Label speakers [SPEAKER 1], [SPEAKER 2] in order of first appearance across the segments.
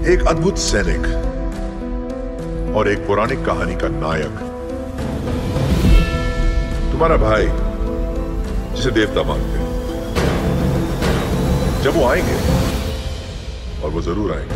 [SPEAKER 1] एक अद्भुत सैनिक और एक पौराणिक कहानी का नायक, तुम्हारा भाई जिसे देवता मानते हैं। जब वो आएंगे, और वो जरूर आएंगे,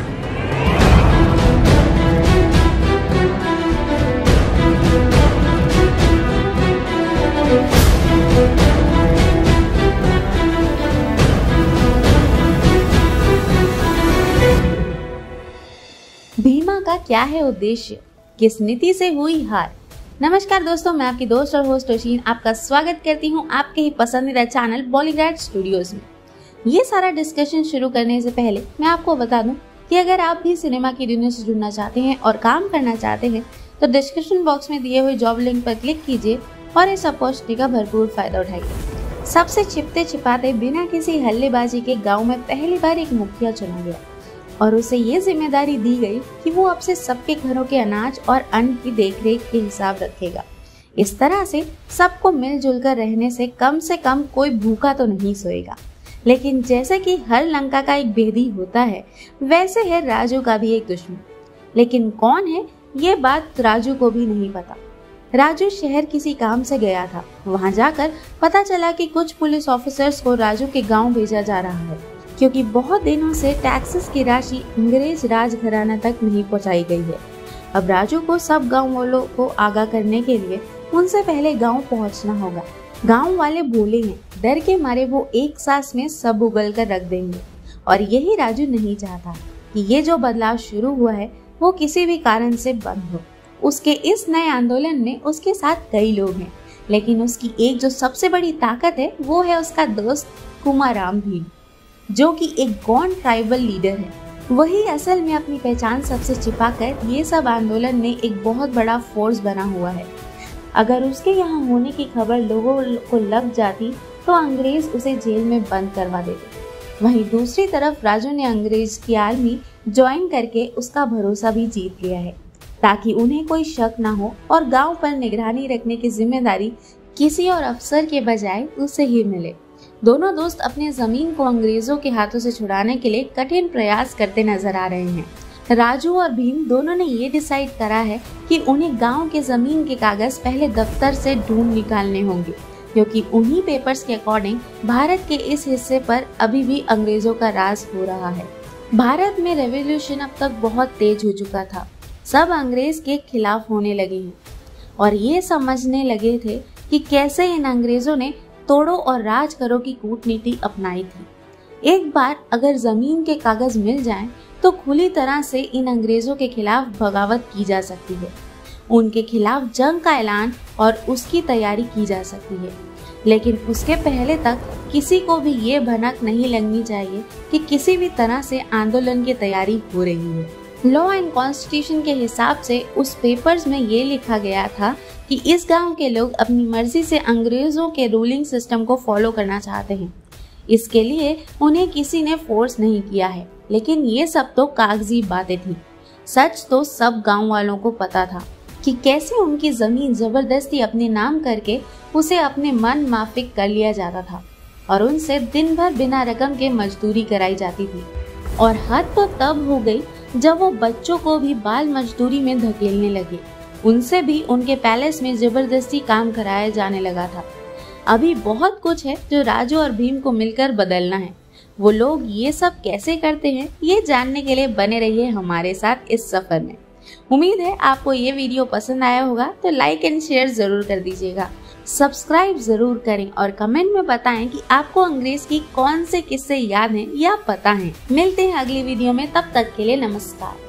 [SPEAKER 2] भीमा का क्या है उद्देश्य, किस नीति से हुई हार। नमस्कार दोस्तों, मैं आपकी दोस्त और होस्ट रोशीन आपका स्वागत करती हूं आपके ही पसंदीदा चैनल बॉलीग्राड स्टूडियोज में। ये सारा डिस्कशन शुरू करने से पहले मैं आपको बता दूं कि अगर आप भी सिनेमा की दुनिया से जुड़ना चाहते हैं और काम करना चाहते हैं तो डिस्क्रिप्शन बॉक्स में दिए हुए जॉब लिंक पर क्लिक कीजिए और इस अपॉर्चुनिटी का भरपूर फायदा उठाइए। सबसे छिपते छिपाते बिना किसी हल्लेबाजी के गाँव में पहली बार एक मुखिया चुना गया और उसे ये जिम्मेदारी दी गई कि वो अब से सबके घरों के अनाज और अन्न की देखरेख के हिसाब रखेगा। इस तरह से सबको मिलजुल कर रहने से कम कोई भूखा तो नहीं सोएगा। लेकिन जैसे कि हर लंका का एक भेदी होता है, वैसे है राजू का भी एक दुश्मन। लेकिन कौन है, ये बात राजू को भी नहीं पता। राजू शहर किसी काम से गया था। वहाँ जाकर पता चला कि कुछ पुलिस ऑफिसर्स को राजू के गाँव भेजा जा रहा है, क्योंकि बहुत दिनों से टैक्सेस की राशि अंग्रेज राजघराना तक नहीं पहुंचाई गई है। अब राजू को सब गांव वालों को आगाह करने के लिए उनसे पहले गांव पहुंचना होगा। गांव वाले भोले हैं, डर के मारे वो एक सांस में सब उगल कर रख देंगे। और यही राजू नहीं चाहता कि ये जो बदलाव शुरू हुआ है वो किसी भी कारण से बंद हो। उसके इस नए आंदोलन में उसके साथ कई लोग हैं, लेकिन उसकी एक जो सबसे बड़ी ताकत है वो है उसका दोस्त कुमाराम भीम, जो कि एक गौंड ट्राइबल लीडर है। वही असल में अपनी पहचान सबसे छिपाकर ये सब आंदोलन में एक बहुत बड़ा फोर्स बना हुआ है। अगर उसके यहाँ होने की खबर लोगों को लग जाती तो अंग्रेज उसे जेल में बंद करवा देते। वहीं दूसरी तरफ राजू ने अंग्रेज की आर्मी ज्वाइन करके उसका भरोसा भी जीत लिया है, ताकि उन्हें कोई शक ना हो और गाँव पर निगरानी रखने की जिम्मेदारी किसी और अफसर के बजाय उसे ही मिले। दोनों दोस्त अपने जमीन को अंग्रेजों के हाथों से छुड़ाने के लिए कठिन प्रयास करते नजर आ रहे हैं। राजू और भीम दोनों ने ये डिसाइड करा है कि उन्हें गांव के जमीन के कागज पहले दफ्तर से ढूंढ निकालने होंगे, क्योंकि उन्हीं पेपर्स के अकॉर्डिंग भारत के इस हिस्से पर अभी भी अंग्रेजों का राज हो रहा है। भारत में रेवोल्यूशन अब तक बहुत तेज हो चुका था। सब अंग्रेज के खिलाफ होने लगे हैं और ये समझने लगे थे कि कैसे इन अंग्रेजों ने तोड़ो और राज करो की कूटनीति अपनाई थी। एक बार अगर जमीन के कागज मिल जाएं, तो खुली तरह से इन अंग्रेजों के खिलाफ बगावत की जा सकती है। उनके खिलाफ जंग का ऐलान और उसकी तैयारी की जा सकती है। लेकिन उसके पहले तक किसी को भी ये भनक नहीं लगनी चाहिए कि किसी भी तरह से आंदोलन की तैयारी हो रही है। लॉ एंड कॉन्स्टिट्यूशन के हिसाब से उस पेपर्स में ये लिखा गया था कि इस गांव के लोग अपनी मर्जी से अंग्रेजों के रूलिंग सिस्टम को फॉलो करना चाहते हैं। इसके लिए उन्हें किसी ने फोर्स नहीं किया है, लेकिन ये सब तो कागजी बातें थी। सच तो सब गांव वालों को पता था कि कैसे उनकी जमीन जबरदस्ती अपने नाम करके उसे अपने मन माफिक कर लिया जाता था और उनसे दिन भर बिना रकम के मजदूरी कराई जाती थी। और हद तो तब हो गई जब वो बच्चों को भी बाल मजदूरी में धकेलने लगे। उनसे भी उनके पैलेस में जबरदस्ती काम कराया जाने लगा था। अभी बहुत कुछ है जो राजू और भीम को मिलकर बदलना है। वो लोग ये सब कैसे करते हैं, ये जानने के लिए बने रहिए हमारे साथ इस सफर में। उम्मीद है आपको ये वीडियो पसंद आया होगा, तो लाइक एंड शेयर जरूर कर दीजिएगा। सब्सक्राइब जरूर करें और कमेंट में बताएं कि आपको अंग्रेज की कौन से किस्से याद हैं या पता हैं। मिलते हैं अगली वीडियो में, तब तक के लिए नमस्कार।